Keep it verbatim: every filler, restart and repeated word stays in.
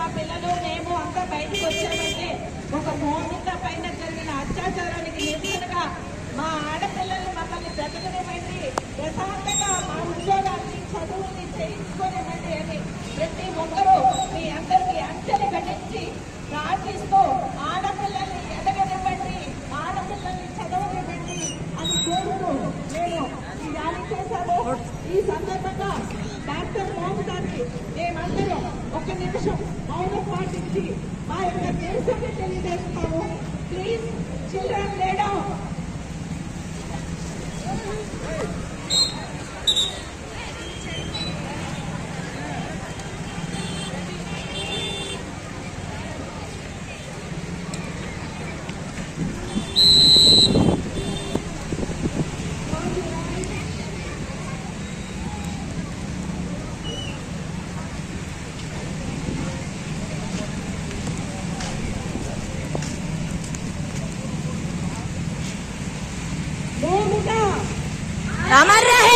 పిల్లలు మేము అంతా బయటకు వచ్చామంటే ఒక మౌనిక పైన జరిగిన అత్యాచారానికి నిరసనగా మా ఆడపిల్లలు మమ్మల్ని బ్రతకనివ్వండి, ప్రశాంతంగా మా ఉద్యోగాన్ని చదువుని చేయించుకోనివ్వండి అని ప్రతి ఒక్కరూ మీ అందరికీ అంచెలు గణించి ప్రార్థిస్తూ ఆడపిల్లల్ని ఎదగనివ్వండి, ఆడపిల్లల్ని చదవనివ్వండి అని కోరుతూ మేము ఈ ర్యాలీ చేశాము. ఈ సందర్భంగా డాక్టర్ మోహన్ గారికి మేమందరం ఒక నిమిషం మౌనం పాటించి మా యొక్క దేశాన్ని తెలియజేస్తాము. Please children lay down. अमर रहे